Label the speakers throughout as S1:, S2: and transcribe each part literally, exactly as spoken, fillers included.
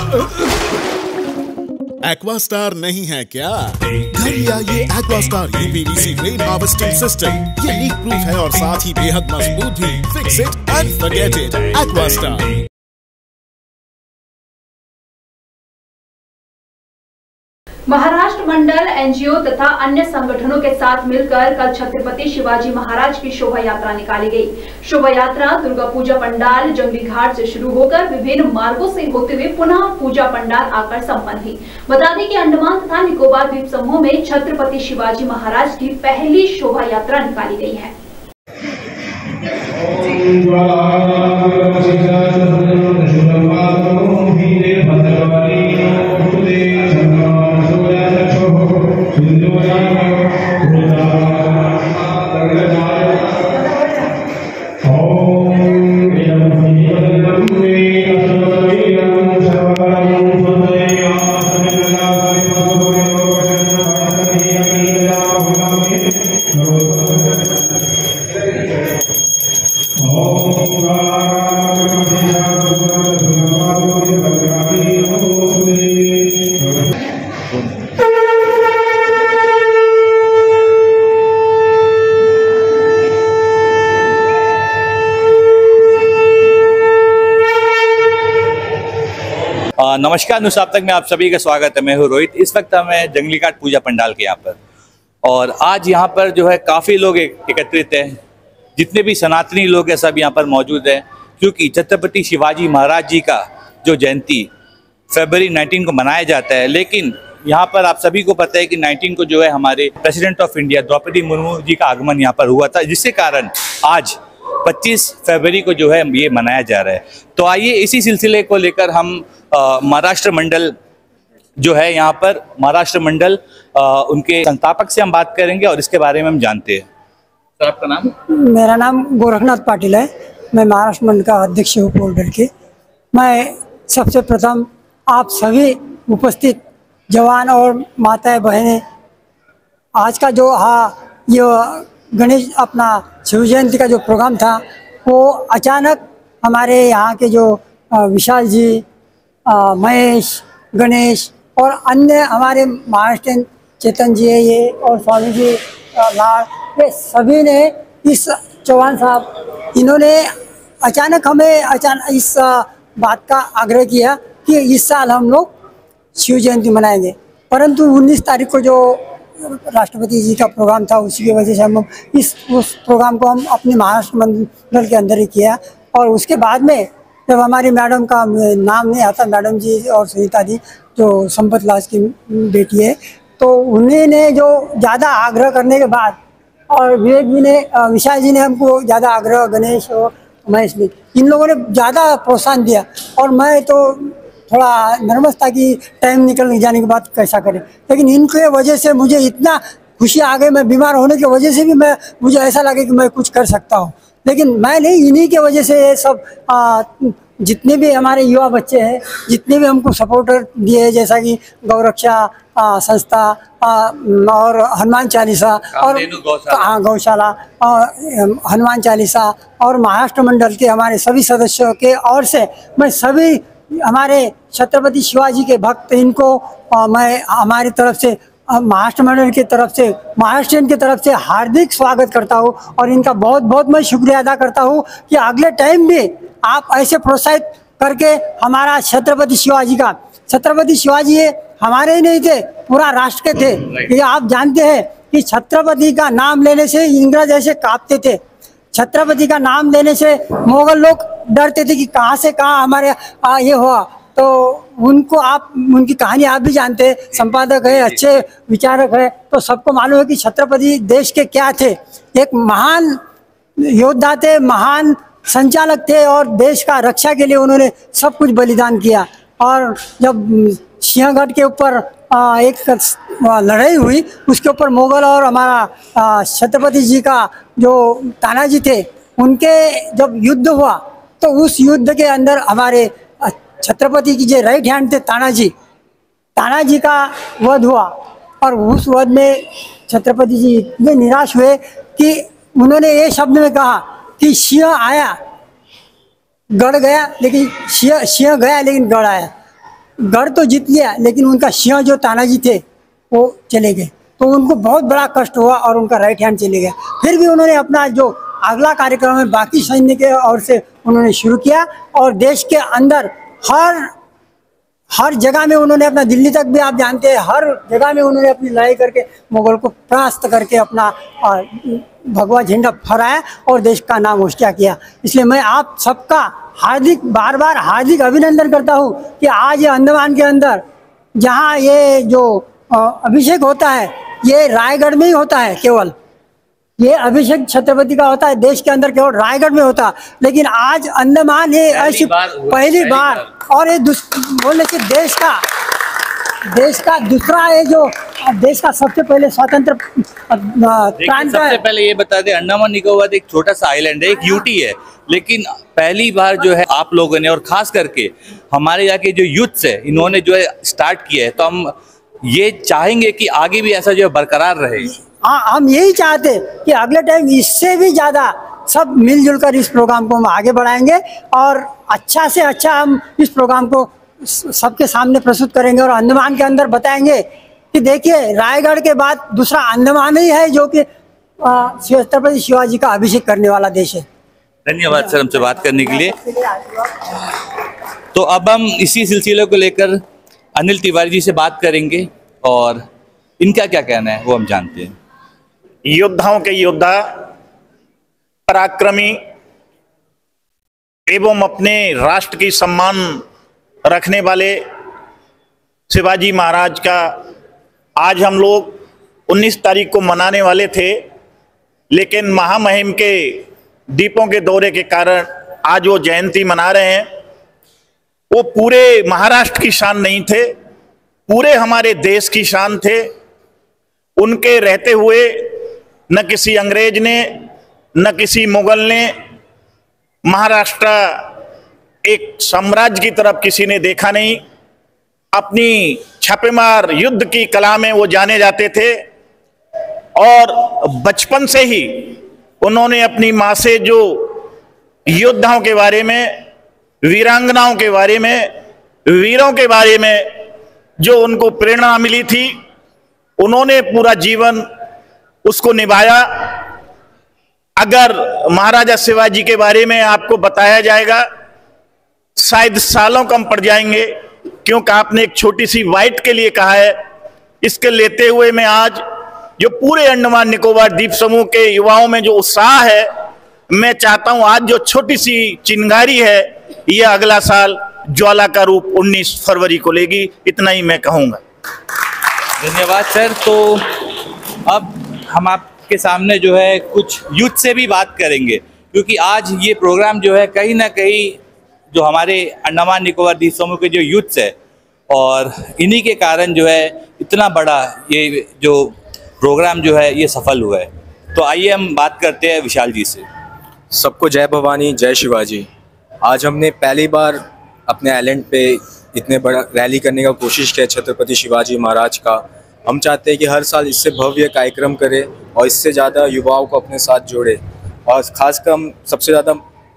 S1: Aquastar नहीं है क्या? घर ले आइए Aquastar UPVC rain harvesting system. ये लीक प्रूफ है और साथ ही बेहद मजबूत भी। Fix it and forget it. Aquastar.
S2: Maharashtra Mandal, NGO तथा अन्य संगठनों के साथ मिलकर कल छत्रपति शिवाजी महाराज की शोभा यात्रा निकाली गई। शोभा यात्रा दुर्गा पूजा पंडाल जंगली घाट से शुरू होकर विभिन्न मार्गों से होते हुए पुनः पूजा पंडाल आकर संपन्न हुई। बता दें कि अंडमान तथा निकोबार द्वीप समूह में छत्रपति शिवाजी महाराज की पहली शोभा यात्रा निकाली गई है।
S3: नमस्कार, न्यूज़ आप तक में आप सभी का स्वागत है। मैं हूँ रोहित। इस वक्त हमें जंगली घाट पूजा पंडाल के यहाँ पर, और आज यहाँ पर जो है काफ़ी लोग एकत्रित हैं। जितने भी सनातनी लोग हैं सब यहाँ पर मौजूद हैं, क्योंकि छत्रपति शिवाजी महाराज जी का जो जयंती फरवरी उन्नीस को मनाया जाता है। लेकिन यहाँ पर आप सभी को पता है कि उन्नीस को जो है हमारे president of India Droupadi Murmu ji का आगमन यहाँ पर हुआ था, जिसके कारण आज पच्चीस फरवरी को जो है ये मनाया जा रहा है। तो आइए इसी सिलसिले को लेकर हम महाराष्ट्र मंडल जो है यहाँ पर महाराष्ट्र मंडल आ, उनके संस्थापक से हम बात करेंगे और इसके बारे में हम जानते हैं। सर, आपका नाम?
S4: मेरा नाम गोरखनाथ पाटिल है। मैं महाराष्ट्र मंडल का अध्यक्ष हूँ पोर्टल के। मैं सबसे प्रथम आप सभी उपस्थित जवान और माताएं बहनें, आज का जो हाँ ये गणेश अपना शिव जयंती का जो प्रोग्राम था वो अचानक हमारे यहाँ के जो विशाल जी, महेश, गणेश और अन्य हमारे महाराष्ट्र चेतन जी है ये और स्वामी जी लाल, ये सभी ने इस चौहान साहब इन्होंने अचानक हमें अचानक इस बात का आग्रह किया कि इस साल हम लोग शिव जयंती मनाएंगे। परंतु उन्नीस तारीख को जो राष्ट्रपति जी का प्रोग्राम था उसी की वजह से हम इस उस प्रोग्राम को हम अपने महाराष्ट्र मंडल के अंदर ही किया। और उसके बाद में जब हमारी मैडम का नाम नहीं आता, मैडम जी और सुनीता जी जो संपत लाज की बेटी है, तो उन्होंने जो ज़्यादा आग्रह करने के बाद और विवेक जी ने, विशाल जी ने हमको ज़्यादा आग्रह, गणेश और महेश ने, इन लोगों ने ज़्यादा प्रोत्साहन दिया। और मैं तो थोड़ा नर्वस था कि टाइम निकल जाने के बाद कैसा करें, लेकिन इनके वजह से मुझे इतना खुशी आ गई। मैं बीमार होने की वजह से भी मैं मुझे ऐसा लगे कि मैं कुछ कर सकता हूँ, लेकिन मैं नहीं, इन्हीं के वजह से ये सब आ, जितने भी हमारे युवा बच्चे हैं, जितने भी हमको सपोर्टर दिए हैं, जैसा कि गौरक्षा संस्था आ, और हनुमान चालीसा और हाँ गौशाला और हनुमान चालीसा और महाराष्ट्र मंडल के हमारे सभी सदस्यों के ओर से मैं सभी हमारे छत्रपति शिवाजी के भक्त इनको आ, मैं हमारी तरफ से महाराष्ट्र मंडल की तरफ से, महाराष्ट्रियन की तरफ से हार्दिक स्वागत करता हूँ और इनका बहुत बहुत मैं शुक्रिया अदा करता हूँ कि अगले टाइम भी आप ऐसे प्रोत्साहित करके हमारा छत्रपति शिवाजी का, छत्रपति शिवाजी ये हमारे ही नहीं थे, पूरा राष्ट्र के थे। ये आप जानते हैं कि छत्रपति का नाम लेने से इंग्रज ऐसे कांपते थे, छत्रपति का नाम लेने से मुगल लोग डरते थे कि कहाँ से कहाँ हमारे आ, ये हुआ। तो उनको आप, उनकी कहानी आप भी जानते हैं, संपादक है, अच्छे विचारक है, तो सबको मालूम है कि छत्रपति देश के क्या थे। एक महान योद्धा थे, महान संचालक थे और देश का रक्षा के लिए उन्होंने सब कुछ बलिदान किया। और जब सिंहगढ़ के ऊपर एक लड़ाई हुई, उसके ऊपर मुगल और हमारा छत्रपति जी का जो तानाजी थे, उनके जब युद्ध हुआ तो उस युद्ध के अंदर हमारे छत्रपति की जो राइट हैंड थे तानाजी, तानाजी का वध हुआ। और उस वध में छत्रपति जी इतने निराश हुए कि उन्होंने ये शब्द में कहा कि सिंह आया गढ़ गया, लेकिन सिंह सिंह गया लेकिन गढ़ आया। गढ़ तो जीत लिया, लेकिन उनका सिंह जो तानाजी थे वो चले गए, तो उनको बहुत बड़ा कष्ट हुआ और उनका राइट हैंड चले गया। फिर भी उन्होंने अपना जो अगला कार्यक्रम है बाकी सैन्य के ओर से उन्होंने शुरू किया और देश के अंदर हर हर जगह में उन्होंने अपना, दिल्ली तक भी आप जानते हैं, हर जगह में उन्होंने अपनी लड़ाई करके मुगल को परास्त करके अपना भगवा झंडा फहराया और देश का नाम ऊंचा किया। इसलिए मैं आप सबका हार्दिक बार बार हार्दिक अभिनंदन करता हूं कि आज ये अंडमान के अंदर जहां ये जो अभिषेक होता है ये रायगढ़ में ही होता है, केवल ये अभिषेक छत्रपति का होता है देश के अंदर केवल रायगढ़ में होता, लेकिन आज अंडमान है ऐसी पहली बार, और ये बोलने से देश का देश का दूसरा है जो देश का सबसे पहले स्वतंत्र प्रांत।
S3: सबसे पहले ये बता दें, अंडमान निकोबार एक छोटा सा आइलैंड है, एक यूटी है, लेकिन पहली बार जो है आप लोगों ने और खास करके हमारे यहाँ के जो यूथ्स है इन्होंने जो है स्टार्ट किया है, तो हम ये चाहेंगे कि आगे भी ऐसा जो है बरकरार रहे।
S4: हाँ, हम यही चाहते कि अगले टाइम इससे भी ज़्यादा सब मिलजुल कर इस प्रोग्राम को हम आगे बढ़ाएंगे और अच्छा से अच्छा हम इस प्रोग्राम को सबके सामने प्रस्तुत करेंगे और अंडमान के अंदर बताएंगे कि देखिए रायगढ़ के बाद दूसरा अंडमान ही है जो कि छत्रपति शिवाजी का अभिषेक करने वाला देश है।
S3: धन्यवाद सर हमसे बात करने के लिए। तो अब हम इसी सिलसिले को लेकर अनिल तिवारी जी से बात करेंगे और इनका क्या कहना है वो हम जानते हैं।
S5: योद्धाओं के योद्धा, पराक्रमी एवं अपने राष्ट्र की सम्मान रखने वाले शिवाजी महाराज का आज हम लोग उन्नीस तारीख को मनाने वाले थे, लेकिन महामहिम के दीपों के दौरे के कारण आज वो जयंती मना रहे हैं। वो पूरे महाराष्ट्र की शान नहीं थे, पूरे हमारे देश की शान थे। उनके रहते हुए न किसी अंग्रेज ने न किसी मुगल ने महाराष्ट्र एक साम्राज्य की तरफ किसी ने देखा नहीं। अपनी छापेमार युद्ध की कला में वो जाने जाते थे और बचपन से ही उन्होंने अपनी माँ से जो योद्धाओं के बारे में, वीरांगनाओं के बारे में, वीरों के बारे में जो उनको प्रेरणा मिली थी, उन्होंने पूरा जीवन उसको निभाया। अगर महाराजा शिवाजी के बारे में आपको बताया जाएगा शायद सालों कम पड़ जाएंगे, क्योंकि आपने एक छोटी सी वाइट के लिए कहा है। इसके लेते हुए मैं आज जो पूरे अंडमान निकोबार द्वीप समूह के युवाओं में जो उत्साह है, मैं चाहता हूं आज जो छोटी सी चिंगारी है ये अगला साल ज्वाला का रूप उन्नीस फरवरी को लेगी। इतना ही मैं कहूंगा।
S3: धन्यवाद सर। तो अब हम आपके सामने जो है कुछ यूथ से भी बात करेंगे, क्योंकि आज ये प्रोग्राम जो है कहीं ना कहीं जो हमारे अंडमान निकोबार द्वीप समूह के जो यूथ्स है और इन्हीं के कारण जो है इतना बड़ा ये जो प्रोग्राम जो है ये सफल हुआ है। तो आइए हम बात करते हैं विशाल जी से।
S6: सबको जय भवानी, जय शिवाजी। आज हमने पहली बार अपने आइलैंड पे इतने बड़ा रैली करने का कोशिश किया छत्रपति शिवाजी महाराज का। हम चाहते हैं कि हर साल इससे भव्य कार्यक्रम करें और इससे ज़्यादा युवाओं को अपने साथ जोड़े। और ख़ासकर हम सबसे ज़्यादा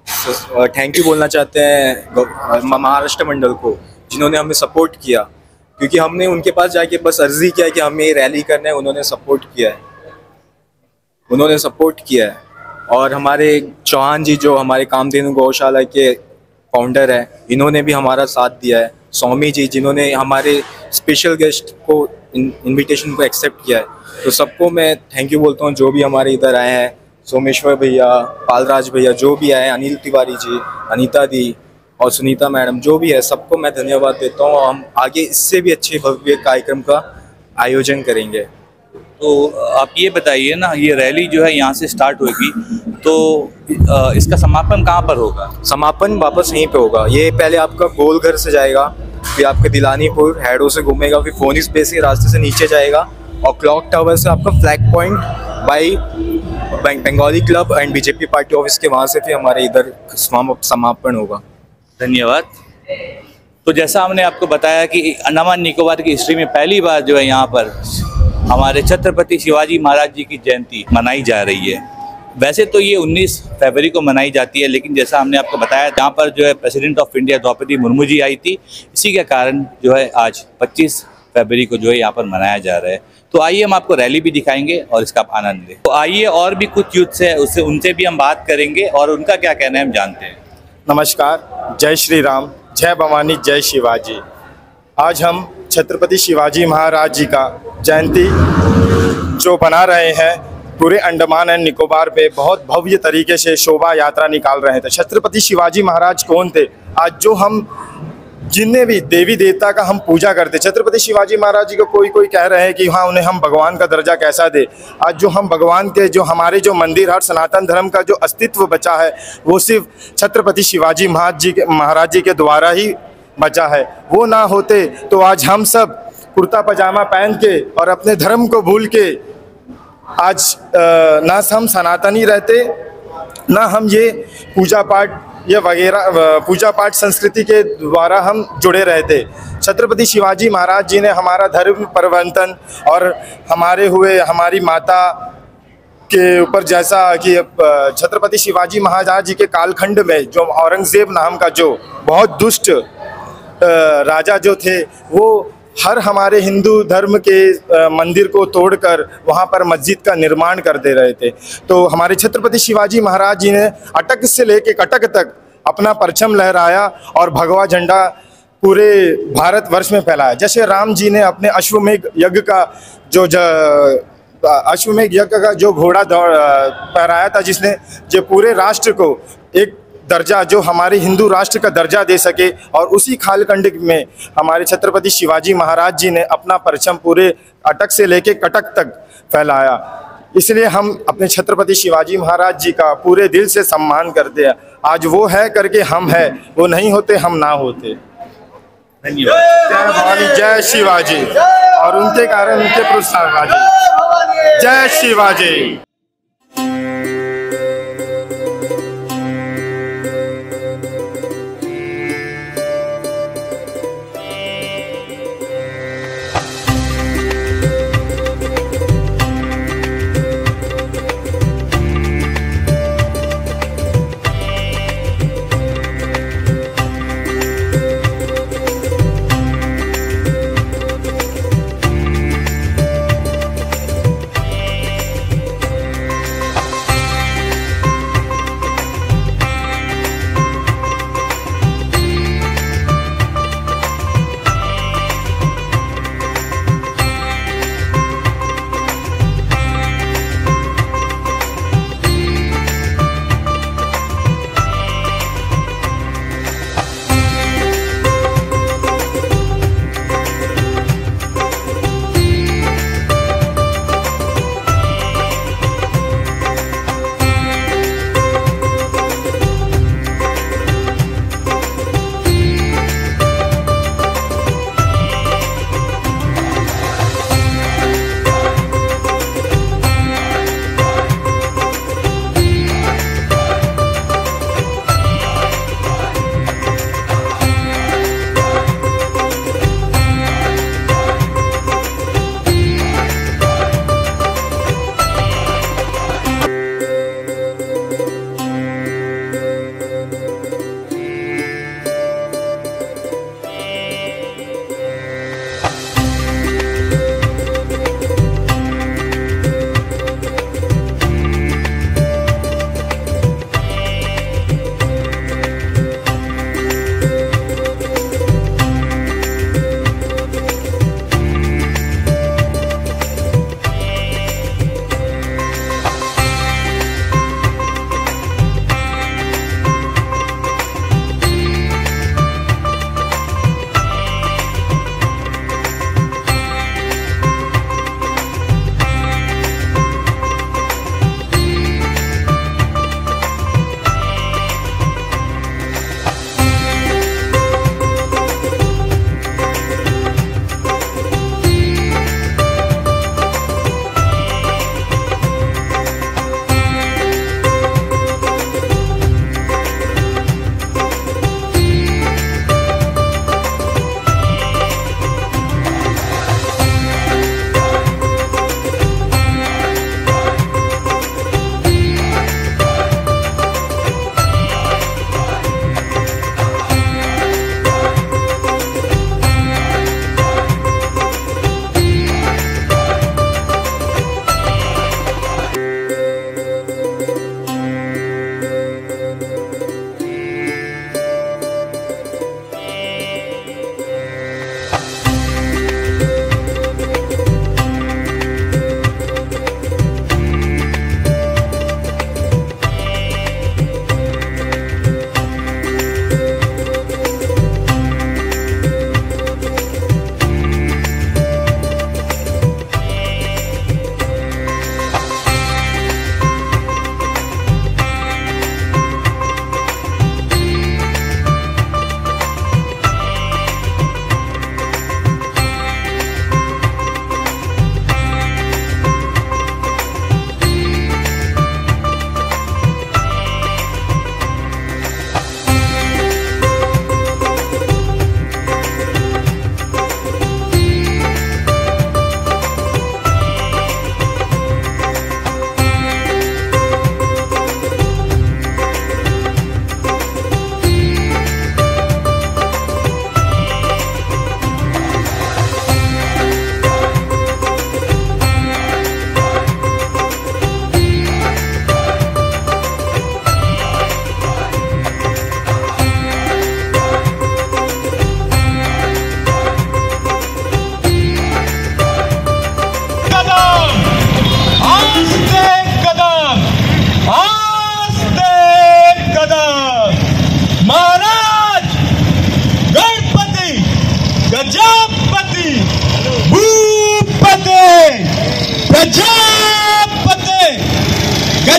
S6: थैंक यू बोलना चाहते हैं महाराष्ट्र मंडल को, जिन्होंने हमें सपोर्ट किया, क्योंकि हमने उनके पास जाके बस अर्जी किया कि हमें ये रैली करना है, उन्होंने सपोर्ट किया है उन्होंने सपोर्ट किया है। और हमारे चौहान जी जो हमारे कामधेनु गौशाला के फाउंडर हैं, इन्होंने भी हमारा साथ दिया है। स्वामी जी जिन्होंने हमारे स्पेशल गेस्ट को इनविटेशन को एक्सेप्ट किया है। तो सबको मैं थैंक यू बोलता हूँ जो भी हमारे इधर आए हैं, सोमेश्वर भैया, पालराज भैया जो भी आए, अनिल तिवारी जी, अनीता दी और सुनीता मैडम जो भी है, सबको मैं धन्यवाद देता हूँ। हम आगे इससे भी अच्छे भव्य कार्यक्रम का आयोजन करेंगे।
S3: तो आप ये बताइए ना, ये रैली जो है यहाँ से स्टार्ट होगी, तो इसका समापन कहाँ पर होगा?
S6: समापन वापस यहीं पे होगा। ये पहले आपका गोल घर से जाएगा, फिर आपके दिलानीपुर हैडो से घूमेगा, फिर फोनिस बेस के रास्ते से नीचे जाएगा और क्लॉक टावर से आपका flag point by Bengali club and BJP party office के वहाँ से फिर हमारे इधर समापन होगा।
S3: धन्यवाद। तो जैसा हमने आपको बताया कि अंडमान निकोबार की हिस्ट्री में पहली बार जो है यहाँ पर हमारे छत्रपति शिवाजी महाराज जी की जयंती मनाई जा रही है। वैसे तो ये उन्नीस फरवरी को मनाई जाती है, लेकिन जैसा हमने आपको बताया यहाँ पर जो है president of India Droupadi Murmu ji आई थी, इसी के कारण जो है आज पच्चीस फरवरी को जो है यहाँ पर मनाया जा रहा है। तो आइए हम आपको रैली भी दिखाएंगे और इसका आप आनंद लें। तो आइए और भी कुछ यूथ है उससे उनसे भी हम बात करेंगे और उनका क्या कहना है हम जानते हैं।
S7: नमस्कार, जय श्री राम, जय भवानी, जय शिवाजी। आज हम छत्रपति शिवाजी महाराज जी का जयंती जो बना रहे हैं, पूरे अंडमान एंड निकोबार पे बहुत भव्य तरीके से शोभा यात्रा निकाल रहे थे। छत्रपति शिवाजी महाराज कौन थे? आज जो हम जितने भी देवी देवता का हम पूजा करते, छत्रपति शिवाजी महाराज जी को कोई कोई कह रहे हैं कि हाँ उन्हें हम भगवान का दर्जा कैसा दे। आज जो हम भगवान के जो हमारे जो मंदिर, हर सनातन धर्म का जो अस्तित्व बचा है वो सिर्फ छत्रपति शिवाजी महाराज जी के महाराज जी के द्वारा ही बचा है। वो ना होते तो आज हम सब कुर्ता पजामा पहन के और अपने धर्म को भूल के आज ना हम सनातनी रहते, ना हम ये पूजा पाठ ये वगैरह पूजा पाठ संस्कृति के द्वारा हम जुड़े रहते। छत्रपति शिवाजी महाराज जी ने हमारा धर्म परिवर्तन और हमारे हुए हमारी माता के ऊपर, जैसा कि छत्रपति शिवाजी महाराज जी के कालखंड में जो औरंगजेब नाम का जो बहुत दुष्ट राजा जो थे, वो हर हमारे हिंदू धर्म के मंदिर को तोड़कर वहाँ पर मस्जिद का निर्माण करते रहे थे। तो हमारे छत्रपति शिवाजी महाराज जी ने अटक से लेके कटक तक अपना परचम लहराया और भगवा झंडा पूरे भारतवर्ष में फैलाया। जैसे राम जी ने अपने अश्वमेध यज्ञ का जो अश्वमेध यज्ञ का जो घोड़ा फहराया था, जिसने जो पूरे राष्ट्र को एक दर्जा, जो हमारे हिंदू राष्ट्र का दर्जा दे सके, और उसी कालखंड में हमारे छत्रपति शिवाजी महाराज जी ने अपना परचम पूरे अटक से लेके कटक तक फैलाया। इसलिए हम अपने छत्रपति शिवाजी महाराज जी का पूरे दिल से सम्मान करते हैं। आज वो है करके हम है, वो नहीं होते हम ना होते।
S3: धन्यवाद।
S7: जय भवानी, जय शिवाजी, और उनके कारण उनके प्रोत्साहन। जय शिवाजी।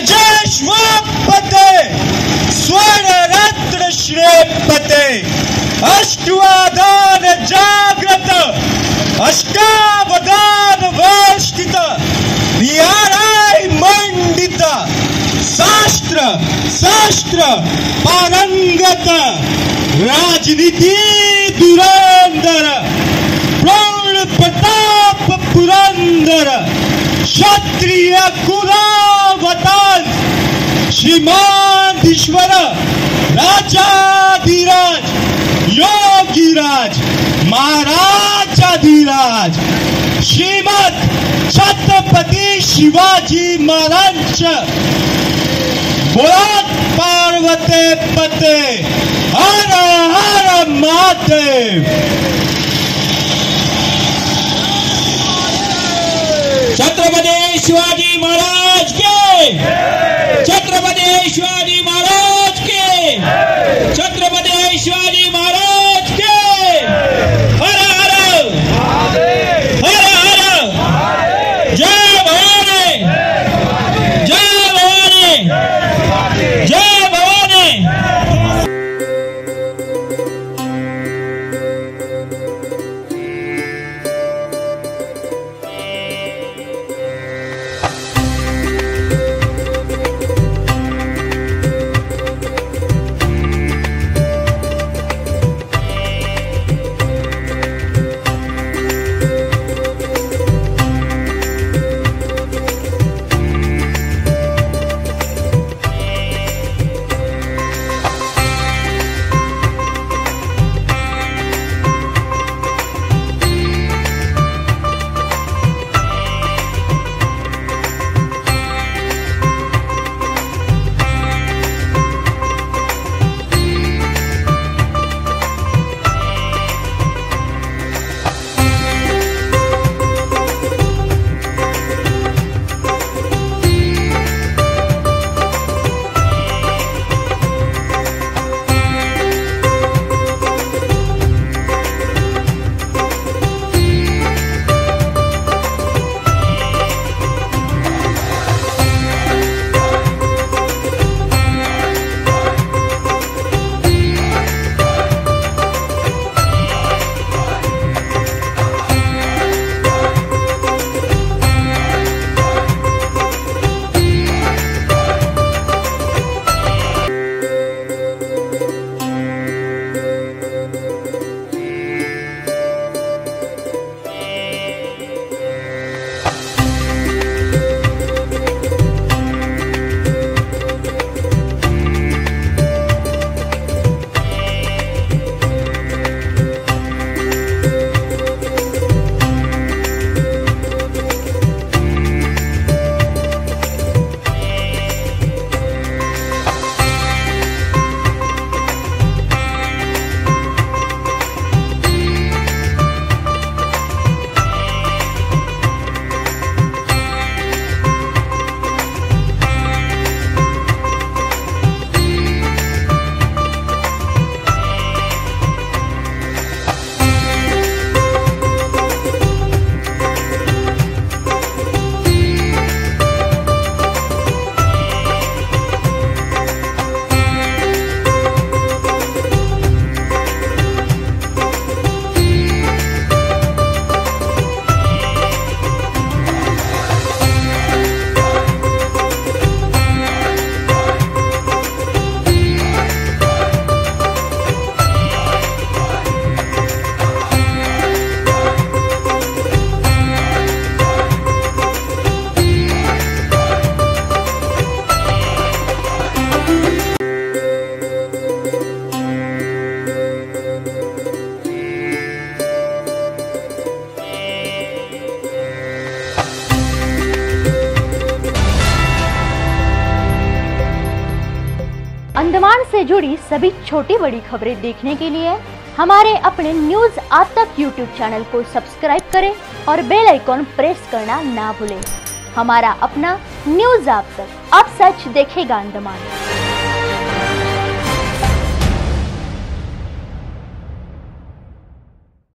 S8: यजस्वपते स्वर्णरत्न श्रेपते अष्टवादान जाग्रत अष्टावदान वर्षित न्याय मंडित शास्त्र शास्त्र पारंगत राजनीति दुरंदर प्रौढ़ प्रताप पुरंदर क्षत्रिय कुलावतार श्रीमाधीश्वर राजाधिराज योगीराज महाराजाधिराज श्रीमद छत्रपति शिवाजी महाराज बोला पार्वती पते हर हर महादेव। छत्रपति शिवाजी महाराज के, छत्रपति शिवाजी महाराज के, छत्रपति शिवाजी महाराज के। हर हर हर हर जय भवानी, जय भवानी, जय भवानी।
S9: अंडमान से जुड़ी सभी छोटी बड़ी खबरें देखने के लिए हमारे अपने न्यूज आप तक यूट्यूब चैनल को सब्सक्राइब करें और बेल आइकॉन प्रेस करना ना भूलें। हमारा अपना न्यूज आप तक, अब सच देखेगा अंडमान।